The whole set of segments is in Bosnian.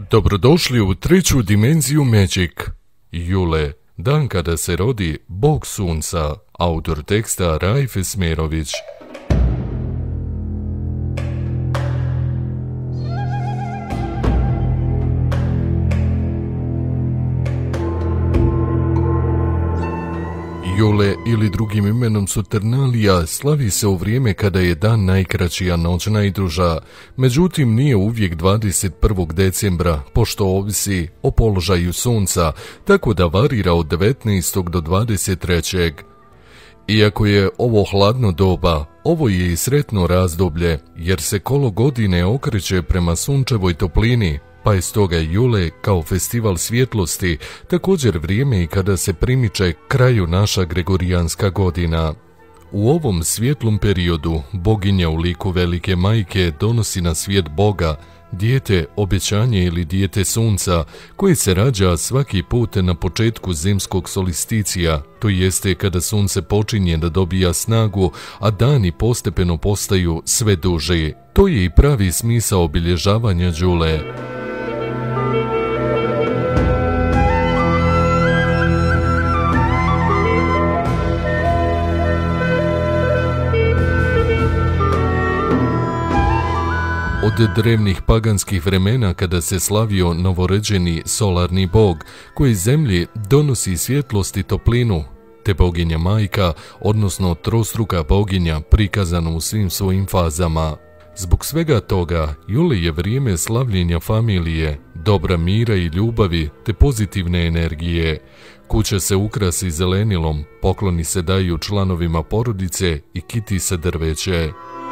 Dobrodošli u treću dimenziju Magic. Jule, dan kada se rodi Bog Sunca, autor teksta Rajf Esmerović. Jule ili drugim imenom Saturnalija slavi se u vrijeme kada je dan najkraći, a noć najduža. Međutim, nije uvijek 21. decembra, pošto ovisi o položaju sunca, tako da varira od 19. do 23. Iako je ovo hladno doba, ovo je i sretno razdoblje, jer se kolo godine okreće prema sunčevoj toplini, pa je stoga Jule kao festival svjetlosti također vrijeme i kada se primiče kraju naša gregorijanska godina. U ovom svjetlom periodu boginja u liku velike majke donosi na svijet Boga, dijete obećanje ili dijete sunca, koje se rađa svaki put na početku zimskog solisticija, to jeste kada sunce počinje da dobija snagu, a dani postepeno postaju sve duži. To je i pravi smisao obilježavanja Đule. Od drevnih paganskih vremena kada se slavio novorođeni solarni bog, koji zemlji donosi svjetlost i toplinu, te boginja majka, odnosno trostruka boginja prikazana u svim svojim fazama. Zbog svega toga, Jule je vrijeme slavljenja familije, dobra mira i ljubavi te pozitivne energije. Kuća se ukrasi zelenilom, pokloni se daju članovima porodice i kiti se drveće.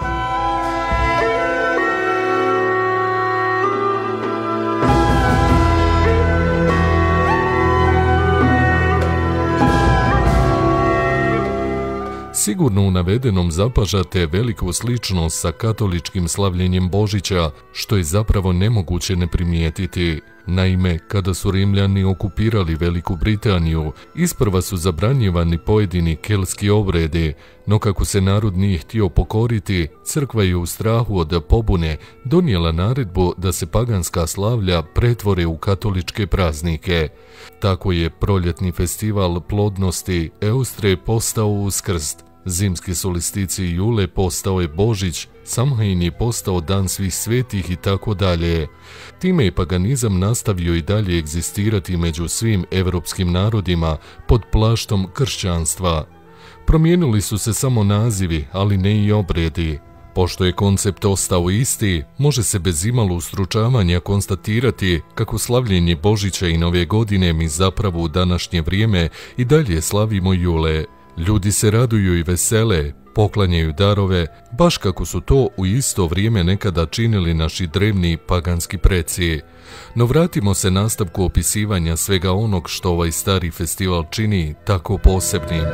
Sigurno u navedenom zapažate veliku sličnost sa katoličkim slavljenjem Božića, što je zapravo nemoguće ne primijetiti. Naime, kada su Rimljani okupirali Veliku Britaniju, isprva su zabranjivani pojedini keltski obredi, no kako se narod nije htio pokoriti, crkva je u strahu od pobune donijela naredbu da se paganska slavlja pretvore u katoličke praznike. Tako je proljetni festival plodnosti Eustre postao Uskrs, zimski solsticij Jule postao je Božić, Samhain je postao Dan svih svetih i tako dalje. Time je paganizam nastavio i dalje egzistirati među svim evropskim narodima pod plaštom kršćanstva. Promijenili su se samo nazivi, ali ne i obredi. Pošto je koncept ostao isti, može se bez imalo ustručavanja konstatirati kako slavljenje Božića i Nove godine mi zapravo u današnje vrijeme i dalje slavimo Jule. Ljudi se raduju i vesele, poklanjaju darove, baš kako su to u isto vrijeme nekada činili naši drevni paganski preci. No vratimo se nastavku opisivanja svega onog što ovaj stari festival čini tako posebnim.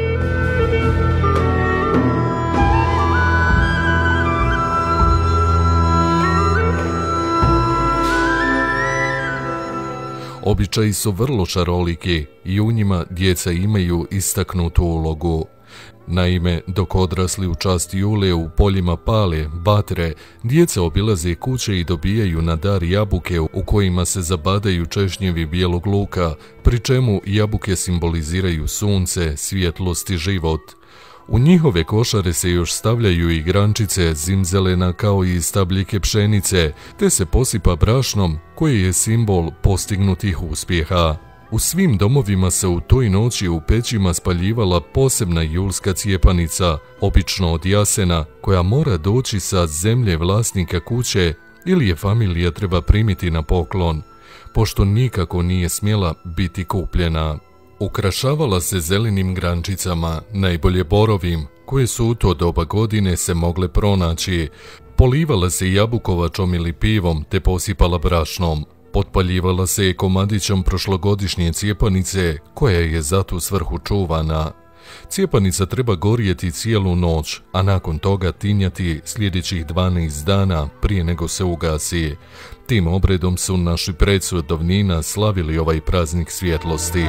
Običaji su vrlo šaroliki i u njima djeca imaju istaknutu ulogu. Naime, dok odrasli u čast Jule u poljima pale, batre, djeca obilaze kuće i dobijaju na dar jabuke u kojima se zabadaju češnjevi bijelog luka, pri čemu jabuke simboliziraju sunce, svjetlost i život. U njihove košare se još stavljaju i grančice zimzelena kao i stabljike pšenice, te se posipa brašnom koji je simbol postignutih uspjeha. U svim domovima se u toj noći u pećima spaljivala posebna julska cijepanica, obično od jasena, koja mora doći sa zemlje vlasnika kuće ili je familija treba primiti na poklon, pošto nikako nije smjela biti kupljena. Ukrašavala se zelenim grančicama, najbolje borovim, koje su u to doba godine se mogle pronaći. Polivala se jabukovačom ili pivom te posipala brašnom. Potpaljivala se je komadićom prošlogodišnje cijepanice, koja je za tu svrhu čuvana. Cijepanica treba gorjeti cijelu noć, a nakon toga tinjati sljedećih 12 dana prije nego se ugasi. Tim obredom su naši preci od davnina slavili ovaj praznik svjetlosti.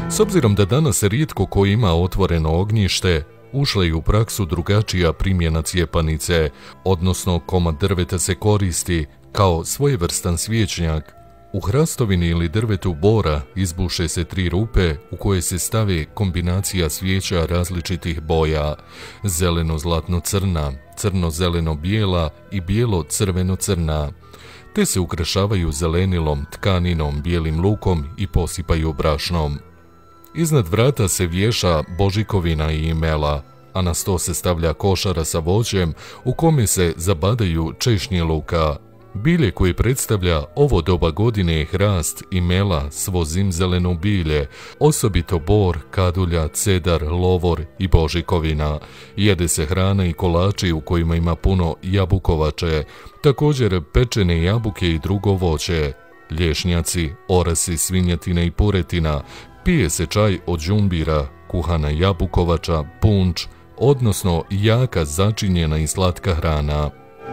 S obzirom da danas rijetko ko ima otvoreno ognjište, ušla je u praksu drugačija primjena cijepanice, odnosno komad drveta se koristi kao svojevrstan svječnjak. U hrastovini ili drvetu bora izbuše se 3 rupe u koje se stave kombinacija svijeća različitih boja: zeleno-zlatno-crna, crno-zeleno-bijela i bijelo-crveno-crna, te se ukrašavaju zelenilom, tkaninom, bijelim lukom i posipaju brašnom. Iznad vrata se vješa božikovina i imela, a na sto se stavlja košara sa voćem u kome se zabadaju češnje luka. Bilje koje predstavlja ovo doba godine je hrast, imela, svo zimzeleno bilje, osobito bor, kadulja, cedar, lovor i božikovina. Jede se hrana i kolači u kojima ima puno jabukovače, također pečene jabuke i drugo voće, lješnjaci, orasi, svinjetina i puretina. Pije se čaj od đumbira, kuhana jabukovača, punč, odnosno jaka začinjena i slatka hrana.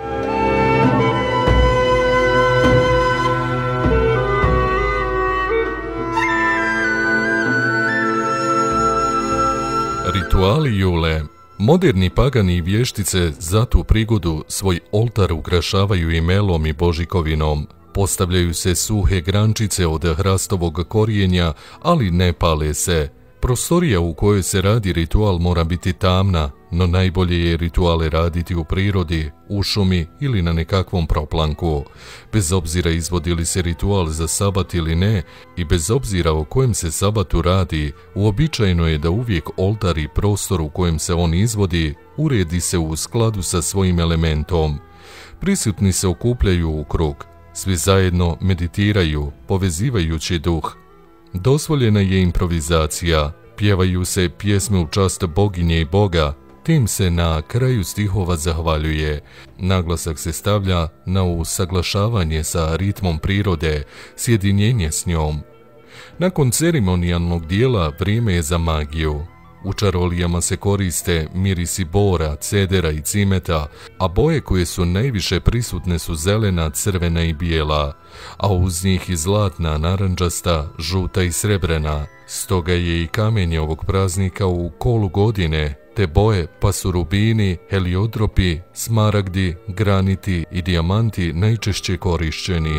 Rituali jule. Moderni pagani i vještice za tu prigodu svoj oltar ukrašavaju imelom i božikovinom. Postavljaju se suhe grančice od hrastovog korijenja, ali ne pale se. Prostorija u kojoj se radi ritual mora biti tamna, no najbolje je rituale raditi u prirodi, u šumi ili na nekakvom proplanku. Bez obzira izvodi li se ritual za sabat ili ne i bez obzira o kojem se sabatu radi, uobičajeno je da uvijek oltar i prostor u kojem se on izvodi uredi se u skladu sa svojim elementom. Prisutni se okupljaju u krug, svi zajedno meditiraju, povezivajući duh. Dozvoljena je improvizacija, pjevaju se pjesme u čast boginje i boga, tim se na kraju stihova zahvaljuje. Naglasak se stavlja na usaglašavanje sa ritmom prirode, sjedinjenje s njom. Nakon ceremonijalnog dijela vrijeme je za magiju. U čarolijama se koriste mirisi bora, cedera i cimeta, a boje koje su najviše prisutne su zelena, crvena i bijela, a uz njih i zlatna, narandžasta, žuta i srebrena. Stoga je i kamenje ovog praznika u kolu godine. Te boje pa su rubini, heliodropi, smaragdi, graniti i dijamanti najčešće korišćeni.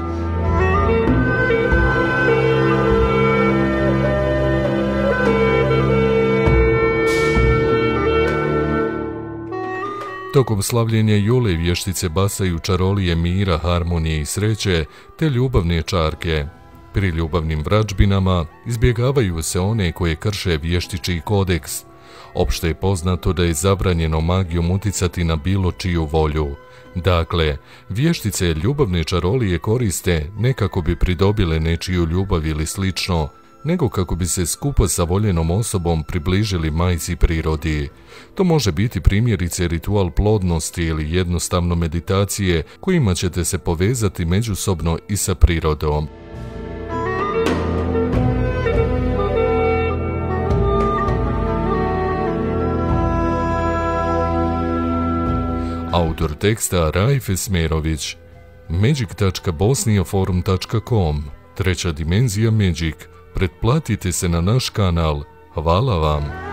Tokom slavljenja jule vještice basaju čarolije mira, harmonije i sreće te ljubavne čarke. Pri ljubavnim vračbinama izbjegavaju se one koje krše vještičiji kodeks. Opšte je poznato da je zabranjeno magijom uticati na bilo čiju volju. Dakle, vještice ljubavne čarolije koriste ne kako bi pridobile nečiju ljubav ili slično, nego kako bi se skupa sa voljenom osobom približili majci prirodi. To može biti primjerice ritual plodnosti ili jednostavno meditacije kojima ćete se povezati međusobno i sa prirodom. Autor teksta Raif Esmerović. magic.bosniaforum.com. Treća dimenzija Magic. Pretplatite se na naš kanal. Hvala vam.